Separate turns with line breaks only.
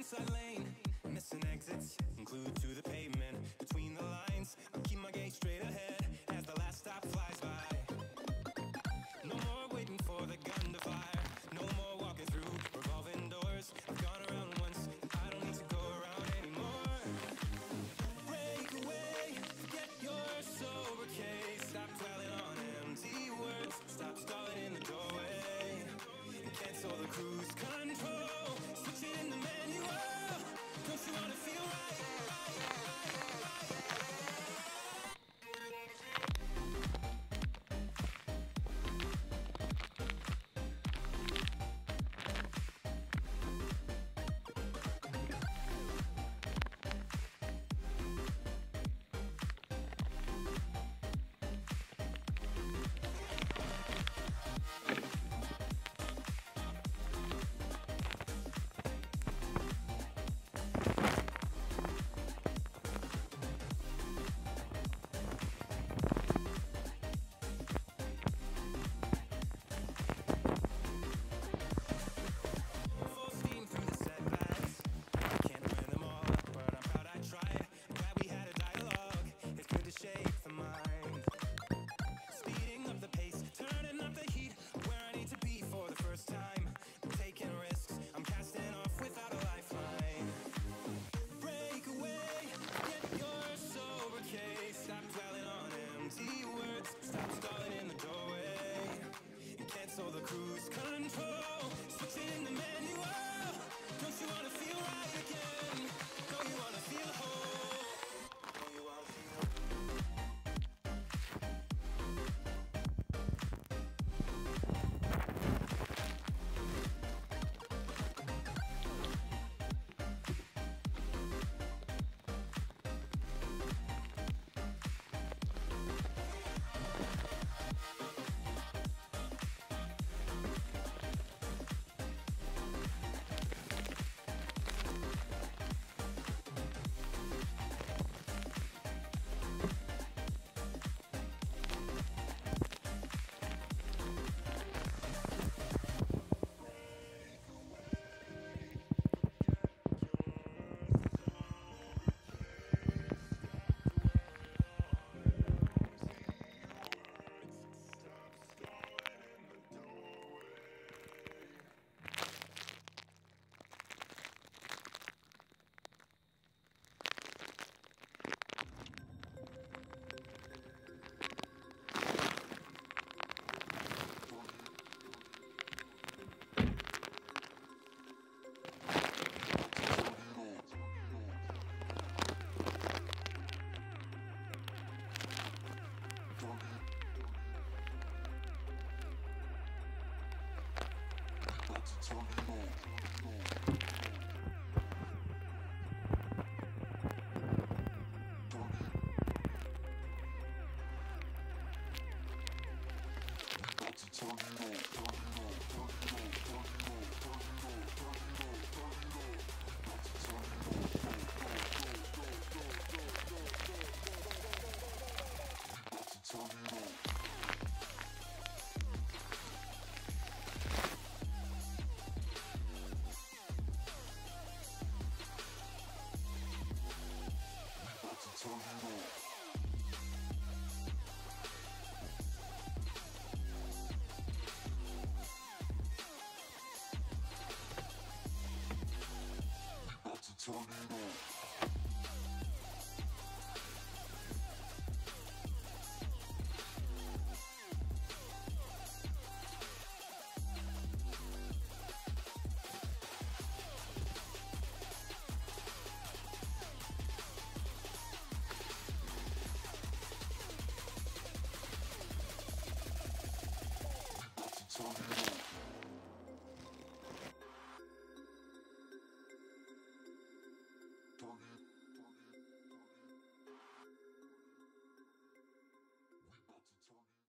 inside lane, missing exits, glued to the pavement. Between the lines, I'll keep my gaze straight ahead as the last stop flies by. No more waiting for the gun to fire, no more walking through revolving doors. I've gone around once, I don't need to go around anymore. Break away, forget your sober case. Stop dwelling on empty words, stop stalling in the doorway, and cancel the cruise.